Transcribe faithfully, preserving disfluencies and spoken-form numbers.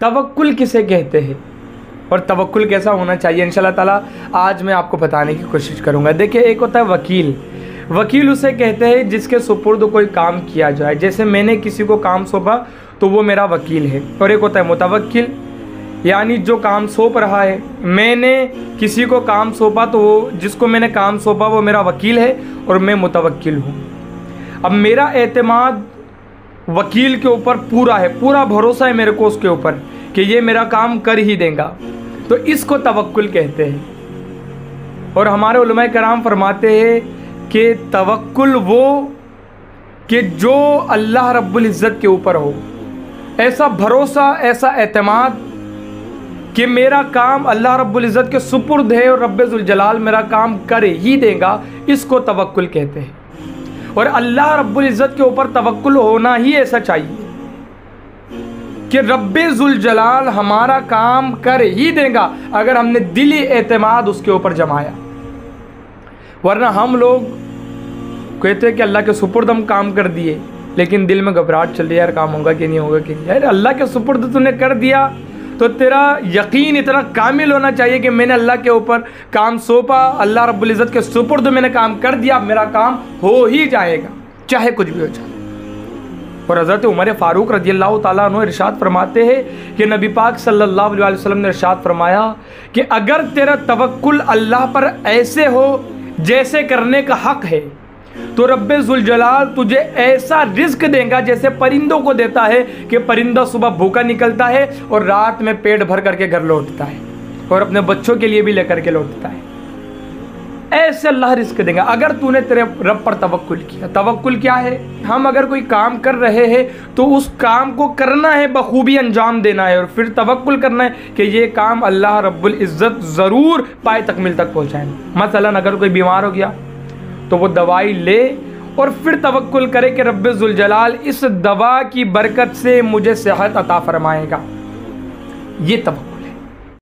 तवक्कुल किसे कहते हैं और तवक्कुल कैसा होना चाहिए, इंशाल्लाह ताला आज मैं आपको बताने की कोशिश करूँगा। देखिए, एक होता है वकील। वकील उसे कहते हैं जिसके सुपुर्द कोई काम किया जाए, जैसे मैंने किसी को काम सौंपा तो वो मेरा वकील है। और एक होता है मुतवक्किल, यानी जो काम सौंप रहा है, मैंने किसी को काम सौंपा तो वो जिसको मैंने काम सौंपा वो मेरा वकील है और मैं मुतवक्किल हूँ। अब मेरा एतमाद वकील के ऊपर पूरा है, पूरा भरोसा है मेरे को उसके ऊपर कि ये मेरा काम कर ही देगा, तो इसको तवक्कुल कहते हैं। और हमारे उलमाए कराम फरमाते हैं कि तवक्कुल वो कि जो अल्लाह रब्बुल इज़्ज़त के ऊपर हो, ऐसा भरोसा, ऐसा एतमाद कि मेरा काम अल्लाह रब्बुल इज़्ज़त के सुपुर्द है और रब्बे ज़ुल जलाल मेरा काम कर ही देगा, इसको तवक्कुल कहते हैं। और अल्लाह रब्बुल इज़्ज़त के ऊपर तवक्कुल होना ही ऐसा चाहिए कि रब्बे ज़ुल जलाल हमारा काम कर ही देगा अगर हमने दिली एतमाद उसके ऊपर जमाया। वरना हम लोग कहते हैं कि अल्लाह के सुपुर्द हम काम कर दिए, लेकिन दिल में घबराहट चल रही है, यार काम होगा कि नहीं होगा कि नहीं। यार अल्लाह के सुपुर्द तूने कर दिया तो तेरा यकीन इतना कामिल होना चाहिए कि मैंने अल्लाह के ऊपर काम सौंपा, अल्लाह रब्बुल इज़्ज़त के सुपुर्द मैंने काम कर दिया, मेरा काम हो ही जाएगा चाहे कुछ भी हो जाए। और हज़रत उमर फ़ारूक रज़ियल्लाहु ताला अन्हु इरशाद फरमाते हैं कि नबी पाक सल्लल्लाहु अलैहि वसल्लम ने इरशाद फरमाया कि अगर तेरा तवक्कुल अल्लाह पर ऐसे हो जैसे करने का हक है तो रब्बे ज़ुल जलाल तुझे ऐसा रिज़्क देगा जैसे परिंदों को देता है कि परिंदा सुबह भूखा निकलता है और रात में पेट भर करके घर लौटता है और अपने बच्चों के लिए भी लेकर के लौटता है। ऐसे अल्लाह रिज़्क देगा अगर तूने तेरे रब पर तवक्कुल किया। तवक्कुल क्या है? हम अगर कोई काम कर रहे हैं तो उस काम को करना है, बखूबी अंजाम देना है और फिर तवक्कुल करना है कि ये काम अल्लाह रब्बुल इज़्ज़त ज़रूर पाए तकमील तक पहुँचाएंगे। मसलन अगर कोई बीमार हो गया तो वो दवाई ले और फिर तवक्कुल करे कि रब्बे ज़ुल जलाल इस दवा की बरकत से मुझे सेहत अता फरमाएगा। ये तवक्कुल